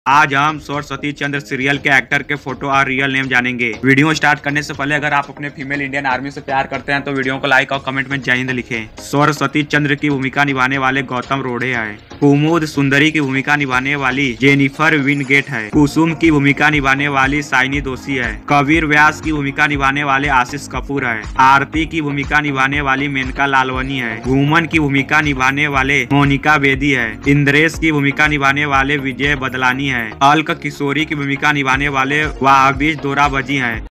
आज हम सरस्वती चंद्र सीरियल के एक्टर के फोटो और रियल नेम जानेंगे। वीडियो स्टार्ट करने से पहले अगर आप अपने फीमेल इंडियन आर्मी से प्यार करते हैं तो वीडियो को लाइक और कमेंट में जय हिंद लिखें। सरस्वती चंद्र की भूमिका निभाने वाले गौतम रोढ़े है। कुमुद सुंदरी की भूमिका निभाने वाली जेनिफर विनगेट है। कुसुम की भूमिका निभाने वाली साइनी दोषी है। कबीर व्यास की भूमिका निभाने वाले आशीष कपूर है। आरती की भूमिका निभाने वाली मेनका लालवानी है। घूमन की भूमिका निभाने वाले मोनिका बेदी है। इंद्रेश की भूमिका निभाने वाले विजय बदलानी है। अलक किशोरी की भूमिका निभाने वाले वाहबीज दोराबजी हैं।